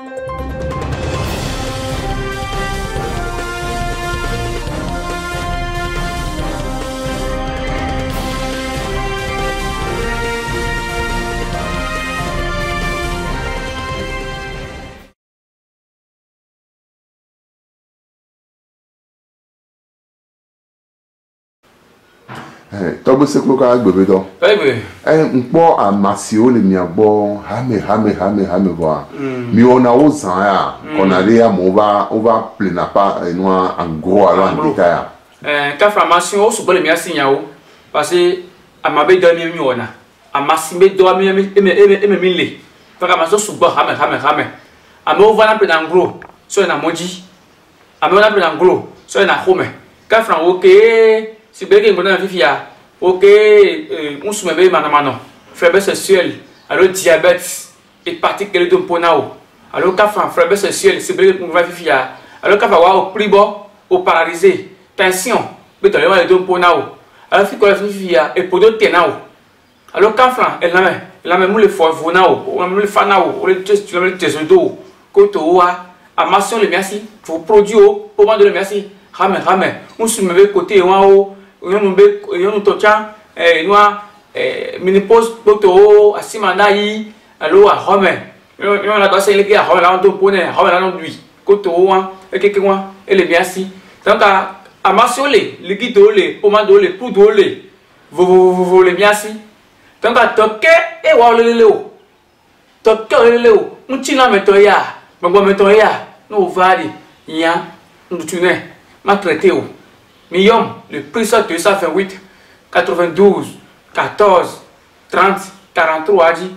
Tobo se klo ka gbebe do. Npo amasi o le mi agbo hame bo. Mi ona o zan ya. Kona le ya mo va plena pa no en gros alors en détail. Ka formation o subo le mi asinya o parce que amabe do mi ona. Amasi be do mi mi le. Fa ka maso subo hame. Ame o va na plena en gros so na moji. Ame o na plena en gros so na home. Ka fran o ke si bege ngona fifia OK on se met manamano faiblesse sexuelle alors diabète hépatique et le ponao alors ka fan faiblesse sexuelle si bege ngona fifia alors ka fa wa au pribo au paralysé tension be to le do ponao alors fi ko fifia et podo tenao alors ka fan elle la même le fonao on le fanao on le tesodo ko to wa amassion le merci pour produit au pour de le merci rame on se met côté wa o yon tocha noa minipose poto asimanda yi alo a home yon la dosse le ki a home la on pone home la on lui koto wa ekeke wa ele biasi donc a masole le guido le pomado le poudre le vo le biasi donc a toke e wa le o toke le o unchina meto ya gbogbo meto ya no vali ya ndutune ma traité o Millum, le prix ça 228, 92, 14, 30, 43 dit.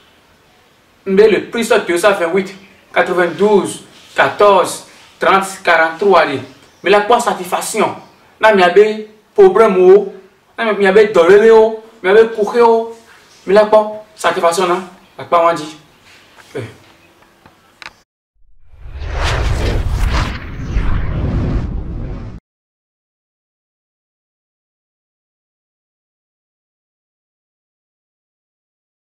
Mais le prix ça 228, 92, 14, 30, 43 dit. Mais la quoi satisfaction? N'a mi abe problème ou? N'a mi abe dolé ou? Mi abe couché ou? Mais la quoi satisfaction là? La quoi on dit?